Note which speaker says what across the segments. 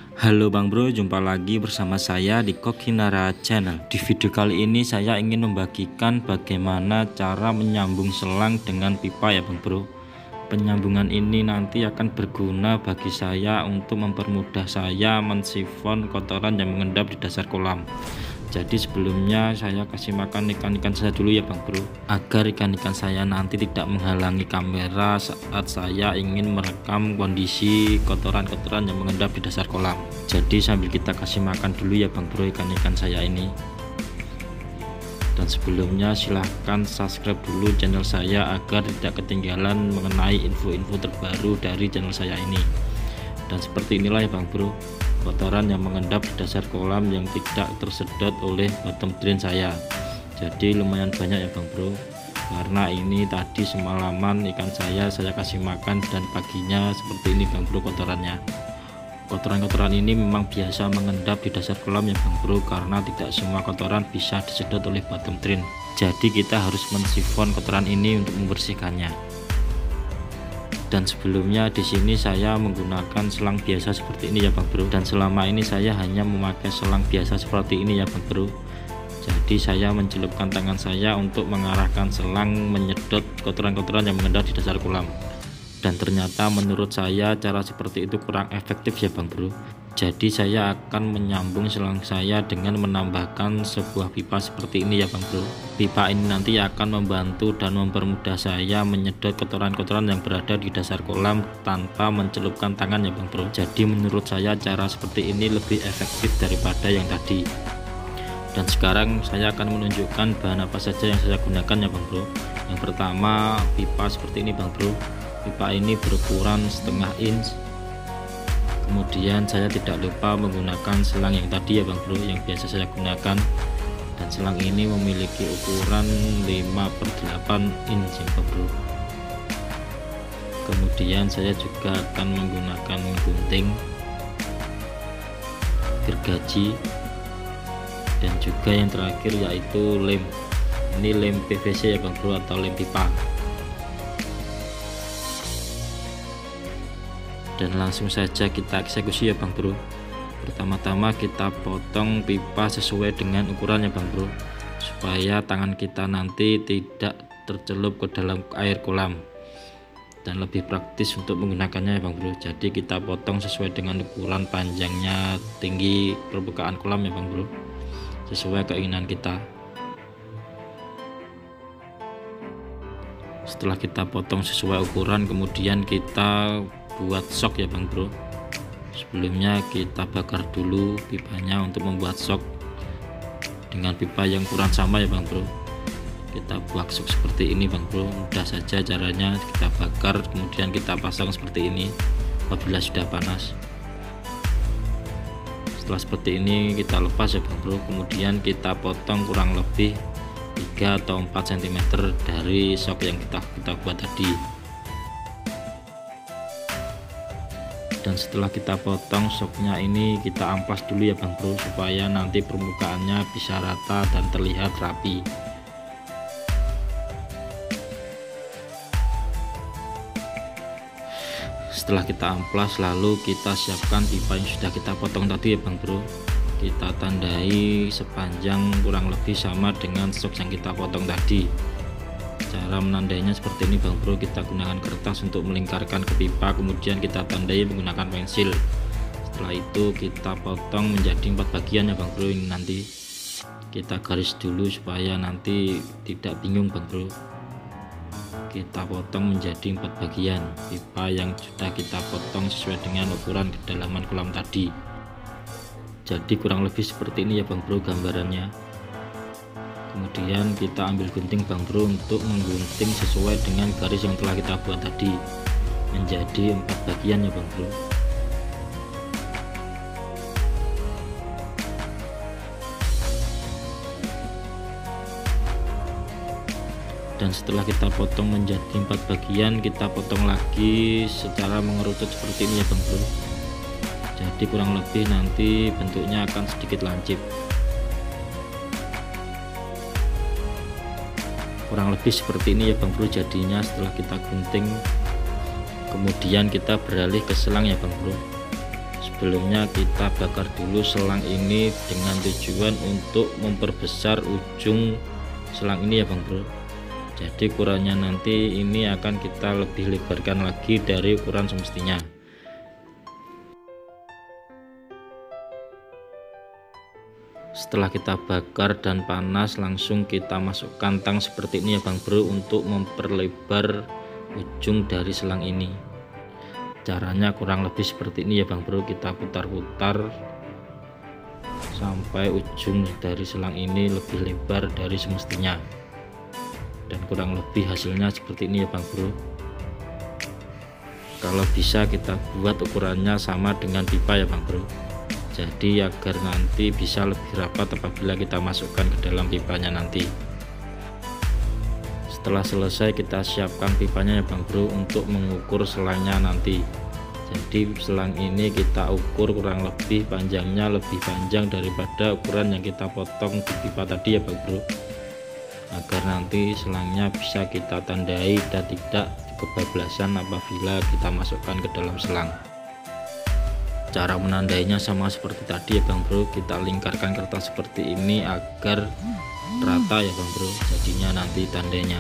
Speaker 1: Halo Bang Bro, jumpa lagi bersama saya di Kokinara Channel. Di video kali ini saya ingin membagikan bagaimana cara menyambung selang dengan pipa ya Bang Bro. Penyambungan ini nanti akan berguna bagi saya untuk mempermudah saya mensifon kotoran yang mengendap di dasar kolam. Jadi sebelumnya saya kasih makan ikan-ikan saya dulu ya Bang Bro, agar ikan-ikan saya nanti tidak menghalangi kamera saat saya ingin merekam kondisi kotoran-kotoran yang mengendap di dasar kolam. Jadi sambil kita kasih makan dulu ya Bang Bro ikan-ikan saya ini. Dan sebelumnya silahkan subscribe dulu channel saya agar tidak ketinggalan mengenai info-info terbaru dari channel saya ini. Dan seperti inilah ya Bang Bro, kotoran yang mengendap di dasar kolam yang tidak tersedot oleh bottom drain saya. Jadi lumayan banyak ya Bang Bro, karena ini tadi semalaman ikan saya kasih makan dan paginya seperti ini Bang Bro kotorannya. Kotoran-kotoran ini memang biasa mengendap di dasar kolam ya Bang Bro, karena tidak semua kotoran bisa disedot oleh bottom drain. Jadi kita harus mensifon kotoran ini untuk membersihkannya. Dan sebelumnya di sini saya menggunakan selang biasa seperti ini ya Bang Bro, dan selama ini saya hanya memakai selang biasa seperti ini ya Bang Bro. Jadi saya mencelupkan tangan saya untuk mengarahkan selang menyedot kotoran-kotoran yang mengendap di dasar kolam, dan ternyata menurut saya cara seperti itu kurang efektif ya Bang Bro. Jadi saya akan menyambung selang saya dengan menambahkan sebuah pipa seperti ini ya Bang Bro. Pipa ini nanti akan membantu dan mempermudah saya menyedot kotoran-kotoran yang berada di dasar kolam tanpa mencelupkan tangan ya Bang Bro. Jadi menurut saya cara seperti ini lebih efektif daripada yang tadi. Dan sekarang saya akan menunjukkan bahan apa saja yang saya gunakan ya Bang Bro. Yang pertama pipa seperti ini Bang Bro. Pipa ini berukuran setengah inch. Kemudian saya tidak lupa menggunakan selang yang tadi ya Bang Bro, yang biasa saya gunakan. Dan selang ini memiliki ukuran 5/8 inch ya Bang Bro. Kemudian saya juga akan menggunakan gunting, gergaji, dan juga yang terakhir yaitu lem. Ini lem PVC ya Bang Bro, atau lem pipa. Dan langsung saja kita eksekusi ya Bang Bro. Pertama-tama kita potong pipa sesuai dengan ukurannya Bang Bro, supaya tangan kita nanti tidak tercelup ke dalam air kolam dan lebih praktis untuk menggunakannya ya Bang Bro. Jadi kita potong sesuai dengan ukuran panjangnya, tinggi permukaan kolam ya Bang Bro, sesuai keinginan kita. Setelah kita potong sesuai ukuran, kemudian kita buat sok ya Bang Bro. Sebelumnya kita bakar dulu pipanya untuk membuat sok dengan pipa yang ukuran sama ya Bang Bro. Kita buat sok seperti ini Bang Bro, mudah saja caranya. Kita bakar kemudian kita pasang seperti ini apabila sudah panas. Setelah seperti ini kita lepas ya Bang Bro, kemudian kita potong kurang lebih 3 atau 4 cm dari sok yang kita buat tadi. Dan setelah kita potong soknya ini kita amplas dulu ya Bang Bro, supaya nanti permukaannya bisa rata dan terlihat rapi. Setelah kita amplas, lalu kita siapkan pipa yang sudah kita potong tadi ya Bang Bro. Kita tandai sepanjang kurang lebih sama dengan sok yang kita potong tadi. Cara menandainya seperti ini Bang Bro, kita gunakan kertas untuk melingkarkan ke pipa, kemudian kita tandai menggunakan pensil. Setelah itu kita potong menjadi 4 bagian ya Bang Bro. Ini nanti kita garis dulu supaya nanti tidak bingung Bang Bro. Kita potong menjadi 4 bagian pipa yang sudah kita potong sesuai dengan ukuran kedalaman kolam tadi. Jadi kurang lebih seperti ini ya Bang Bro gambarannya. Kemudian kita ambil gunting Bang Bro untuk menggunting sesuai dengan garis yang telah kita buat tadi menjadi 4 bagian ya Bang Bro. Dan setelah kita potong menjadi 4 bagian, kita potong lagi secara mengerucut seperti ini ya Bang Bro. Jadi kurang lebih nanti bentuknya akan sedikit lancip. Kurang lebih seperti ini ya Bang Bro jadinya setelah kita gunting. Kemudian kita beralih ke selang ya Bang Bro. Sebelumnya kita bakar dulu selang ini dengan tujuan untuk memperbesar ujung selang ini ya Bang Bro. Jadi ukurannya nanti ini akan kita lebih lebarkan lagi dari ukuran semestinya. Setelah kita bakar dan panas, langsung kita masukkan tang seperti ini ya Bang Bro untuk memperlebar ujung dari selang ini. Caranya kurang lebih seperti ini ya Bang Bro, kita putar-putar sampai ujung dari selang ini lebih lebar dari semestinya, dan kurang lebih hasilnya seperti ini ya Bang Bro. Kalau bisa kita buat ukurannya sama dengan pipa ya Bang Bro, jadi agar nanti bisa lebih rapat apabila kita masukkan ke dalam pipanya nanti. Setelah selesai kita siapkan pipanya ya Bang Bro untuk mengukur selangnya nanti. Jadi selang ini kita ukur kurang lebih panjangnya lebih panjang daripada ukuran yang kita potong di pipa tadi ya Bang Bro, agar nanti selangnya bisa kita tandai dan tidak kebablasan apabila kita masukkan ke dalam selang. Cara menandainya sama seperti tadi ya Bang Bro, kita lingkarkan kertas seperti ini agar rata ya Bang Bro, jadinya nanti tandainya.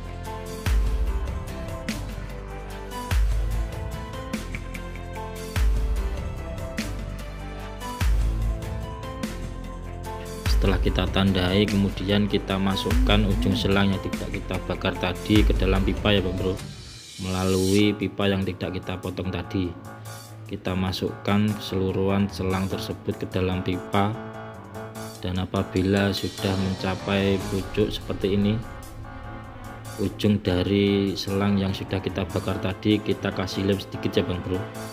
Speaker 1: Setelah kita tandai, kemudian kita masukkan ujung selang yang tidak kita bakar tadi ke dalam pipa ya Bang Bro, melalui pipa yang tidak kita potong tadi. Kita masukkan keseluruhan selang tersebut ke dalam pipa, dan apabila sudah mencapai pucuk seperti ini, ujung dari selang yang sudah kita bakar tadi kita kasih lem sedikit ya Bang Bro,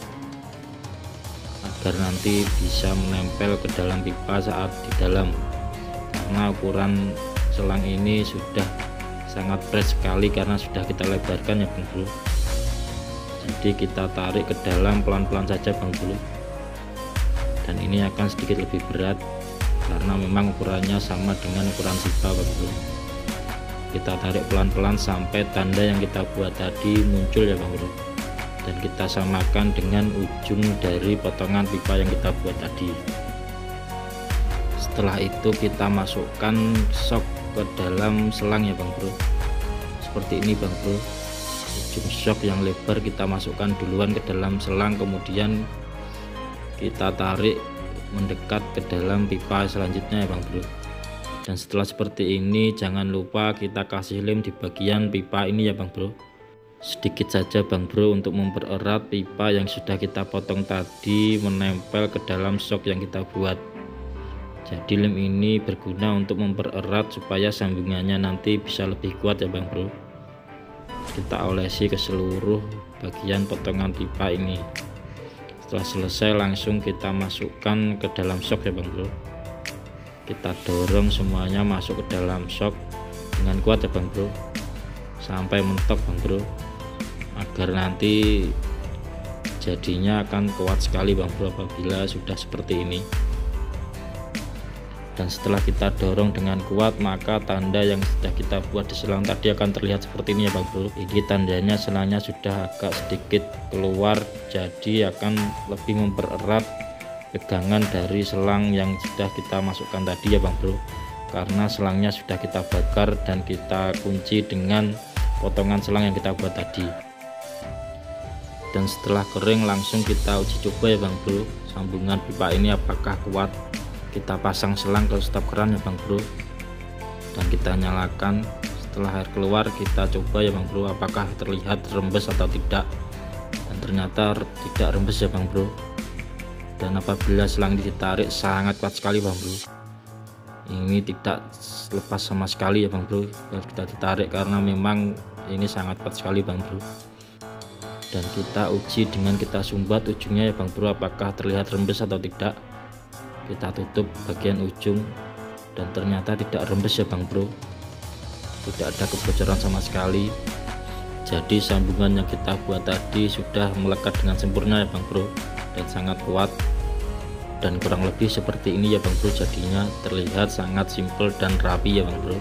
Speaker 1: agar nanti bisa menempel ke dalam pipa saat di dalam, karena ukuran selang ini sudah sangat fresh sekali karena sudah kita lebarkan ya Bang Bro. Jadi kita tarik ke dalam pelan-pelan saja Bang Bro, dan ini akan sedikit lebih berat karena memang ukurannya sama dengan ukuran pipa Bang Bro. Kita tarik pelan-pelan sampai tanda yang kita buat tadi muncul ya Bang Bro, dan kita samakan dengan ujung dari potongan pipa yang kita buat tadi. Setelah itu kita masukkan sok ke dalam selang ya Bang Bro, seperti ini Bang Bro. Ujung sok yang lebar kita masukkan duluan ke dalam selang, kemudian kita tarik mendekat ke dalam pipa selanjutnya ya Bang Bro. Dan setelah seperti ini jangan lupa kita kasih lem di bagian pipa ini ya Bang Bro, sedikit saja Bang Bro, untuk mempererat pipa yang sudah kita potong tadi menempel ke dalam sok yang kita buat. Jadi lem ini berguna untuk mempererat supaya sambungannya nanti bisa lebih kuat ya Bang Bro. Kita olesi ke seluruh bagian potongan pipa ini. Setelah selesai langsung kita masukkan ke dalam sok ya Bang Bro. Kita dorong semuanya masuk ke dalam sok dengan kuat ya Bang Bro, sampai mentok Bang Bro, agar nanti jadinya akan kuat sekali Bang Bro apabila sudah seperti ini. Dan setelah kita dorong dengan kuat, maka tanda yang sudah kita buat di selang tadi akan terlihat seperti ini ya Bang Bro. Ini tandanya selangnya sudah agak sedikit keluar, jadi akan lebih mempererat pegangan dari selang yang sudah kita masukkan tadi ya Bang Bro, karena selangnya sudah kita bakar dan kita kunci dengan potongan selang yang kita buat tadi. Dan setelah kering langsung kita uji coba ya Bang Bro, sambungan pipa ini apakah kuat. Kita pasang selang ke stop keran ya Bang Bro, dan kita nyalakan. Setelah air keluar kita coba ya Bang Bro apakah terlihat rembes atau tidak, dan ternyata tidak rembes ya Bang Bro. Dan apabila selang ditarik sangat kuat sekali Bang Bro, ini tidak lepas sama sekali ya Bang Bro kalau kita ditarik, karena memang ini sangat kuat sekali Bang Bro. Dan kita uji dengan kita sumbat ujungnya ya Bang Bro apakah terlihat rembes atau tidak. Kita tutup bagian ujung dan ternyata tidak rembes ya Bang Bro, tidak ada kebocoran sama sekali. Jadi sambungan yang kita buat tadi sudah melekat dengan sempurna ya Bang Bro, dan sangat kuat, dan kurang lebih seperti ini ya Bang Bro, jadinya terlihat sangat simpel dan rapi ya Bang Bro.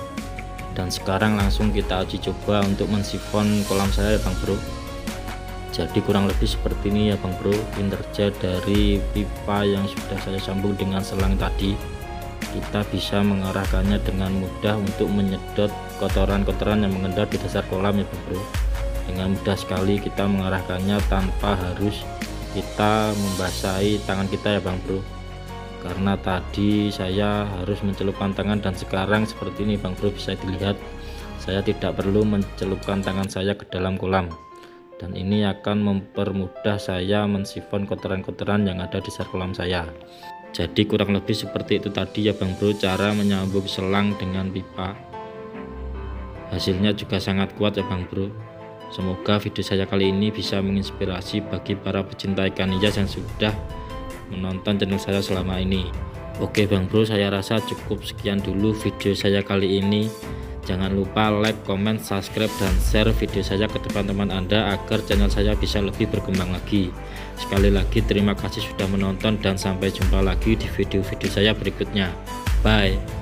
Speaker 1: Dan sekarang langsung kita uji coba untuk mensifon kolam saya ya Bang Bro. Jadi kurang lebih seperti ini ya Bang Bro kinerja dari pipa yang sudah saya sambung dengan selang tadi. Kita bisa mengarahkannya dengan mudah untuk menyedot kotoran-kotoran yang mengendap di dasar kolam ya Bang Bro. Dengan mudah sekali kita mengarahkannya tanpa harus kita membasahi tangan kita ya Bang Bro. Karena tadi saya harus mencelupkan tangan dan sekarang seperti ini Bang Bro, bisa dilihat saya tidak perlu mencelupkan tangan saya ke dalam kolam, dan ini akan mempermudah saya mensifon kotoran-kotoran yang ada di dasar kolam saya. Jadi kurang lebih seperti itu tadi ya Bang Bro cara menyambung selang dengan pipa. Hasilnya juga sangat kuat ya Bang Bro. Semoga video saya kali ini bisa menginspirasi bagi para pecinta ikan hias yang sudah menonton channel saya selama ini. Oke Bang Bro, saya rasa cukup sekian dulu video saya kali ini. Jangan lupa like, comment, subscribe, dan share video saya ke teman-teman Anda agar channel saya bisa lebih berkembang lagi. Sekali lagi terima kasih sudah menonton dan sampai jumpa lagi di video-video saya berikutnya. Bye.